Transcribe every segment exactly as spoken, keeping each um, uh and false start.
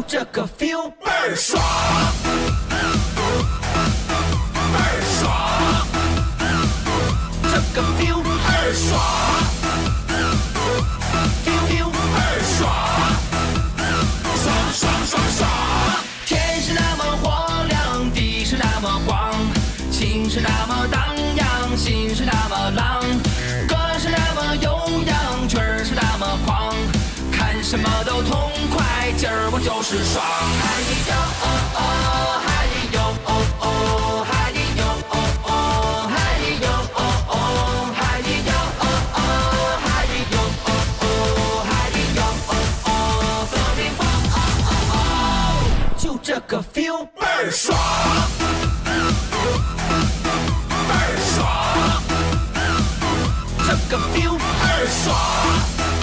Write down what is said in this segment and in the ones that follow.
这个 feel 倍儿爽，倍儿爽，这个 feel 倍儿爽 ，feel feel 倍儿爽，爽爽爽爽。天是那么火亮，地是那么广，情是那么荡漾，心是那么浪，歌是那么悠扬，曲儿是那么狂，看什么都痛快，今儿我就是爽。嗨哟哦哦，嗨哟哦哦，嗨哟哦哦，嗨哟哦哦，嗨哟哦哦，嗨哟哦哦，嗨哟哦哦，feeling 哦哦哦，就这个 feel 倍儿爽，倍儿爽，这个 feel 倍儿爽。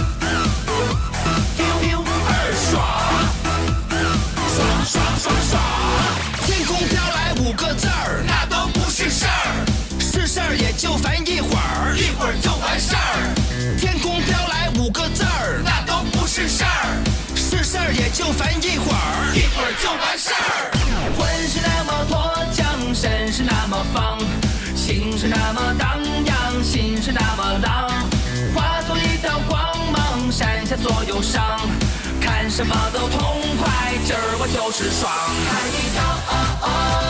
天空飘来五个字儿，那都不是事儿，是事儿也就烦一会儿，一会儿就完事儿。天空飘来五个字儿，那都不是事儿，是事儿也就烦一会儿，一会儿就完事儿。魂是那么脱缰，身是那么放，情是那么荡漾，心是那么浪，化作一道光芒，闪下所有伤。看什么都痛快，今儿我就是爽。嗨哟哦哦。